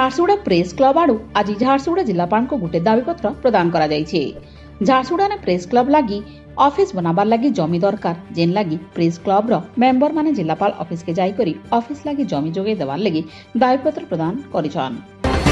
Jharsuguda press club आड़ू आज झारसुगुड़ा जिलापाल को गोटे दाबीपत्र प्रदान करा जायछि। झारसुगुड़ा ने प्रेस क्लब लगी ऑफिस बनाबार लगी जमी दरकार जेन लगी प्रेस क्लब रो मेंबर माने जिलापाल ऑफिस के जाई करी ऑफिस लगी जमी जोगे देवार लगी दाबीपत्र प्रदान करिछन।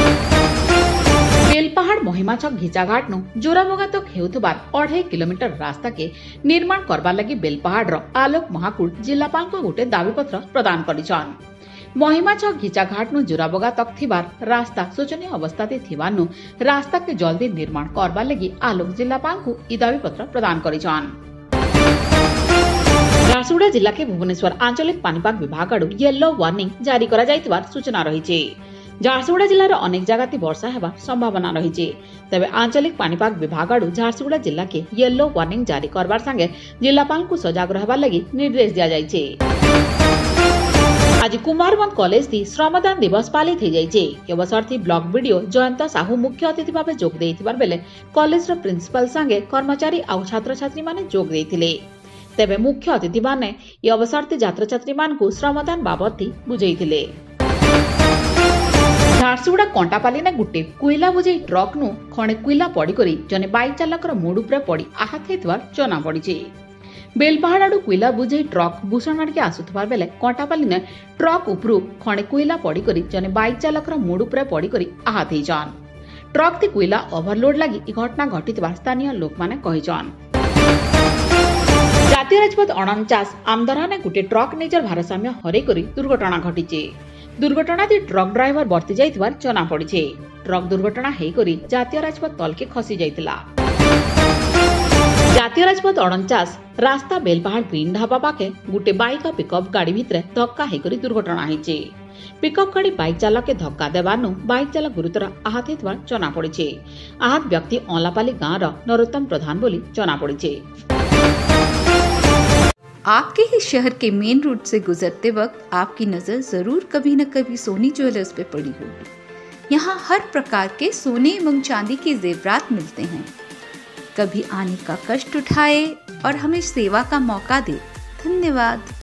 बेलपहाड़ महिमाछक घिचाघाट नु जोराबगा तक हेउथबार 2.5 किलोमीटर रास्ता के निर्माण करबार लगी बेलपहाड़ रो आलोक महाकुल जिलापाल को गोटे दाबीपत्र प्रदान करिछन। महिमाछक घिचाघाट नु जोराबगा तक थिबार रास्ता शोचनीय अवस्था ते थिबार रास्ता के जल्दी निर्माण करबार लगी आलोक जिलापाल को ई दाबीपत्र प्रदान करिछन। झारसुगुड़ा जिला के भुवनेश्वर आंचलिक पानीपाग विभाग आड़ू येलो वार्निंग जारी करा जायतिबार सूचना रहिछि। झारसुगुड़ा जिलार अनेक जगह वर्षा हेबार संभावना रही। तेबे आंचलिक पानीपाग विभाग आड़ू झारसुगुड़ा जिला के येलो वार्निंग जारी करबार संगे जिलापाल को सजग रहबार लगी निर्देश दिया जायछि। आज कुमारबंद कॉलेज थी श्रमदान दिवस पालित हो जायछि। अवसर थी ब्लॉक वीडियो जयंत साहू मुख्य अतिथि भाव जोग देथिबार बेले कॉलेज रो प्रिंसिपल संगे कर्मचारी आ छात्र छात्री माने जोग देथिले। तेबे मुख्य अतिथि माने ए अवसर थी छात्र छात्री मान को श्रमदान बाबद थी बुझेइथिले। झारसुगुड़ा कंटापाली ने गुटे कोयला बोझेई ट्रक नु खणे कोयला पड़ी करी जने बाइक चालकर मुड उपरे पड़ी आहत हेतवार जना पड़िछि। बेलपहाड़ आडू कोयला बोझेई ट्रक भूषण आड़के आसुथबार बेले कंटापाली ने ट्रक उपरु खणे कोयला पड़ी करी जने बाइक चालकर मुड उपरे पड़ी करी आहत हेइछन। ट्रक ती कोयला ओभरलोड लागि ई घटना घटितबार स्थानीय लोक माने कहिछन। जातीय राजपथ 49 आमदरा ने गुटे ट्रक निजर भारसाम्य हरै करी दुर्घटना घटिछि। दुर्घटना ती ट्रक ड्राइवर बर्ती जाइतबार जना पड़िछे। ट्रक दुर्घटना हेई करी जातीय राजपथ तलके खसी जाइतिला। जातीय राजपथ 49 रास्ता बेलपहाड़ ग्रीन ढाबा पाखे गुटे बाइक आ पिकअप गाड़ी भितरे धक्का हेई करी दुर्घटना हेइछे। पिकअप गाड़ी बाइक चालक के धक्का देबानु बाइक चालक गुरुतर आहत हेतबार जना पड़िछे। आहत व्यक्ति औलापाली गाँव रो नरोत्तम प्रधान बोली जना पड़िछे। आपके ही शहर के मेन रोड से गुजरते वक्त आपकी नजर जरूर कभी न कभी सोनी ज्वेलर्स पे पड़ी होगी। यहाँ हर प्रकार के सोने एवं चांदी के जेवरात मिलते हैं। कभी आने का कष्ट उठाए और हमें सेवा का मौका दे। धन्यवाद।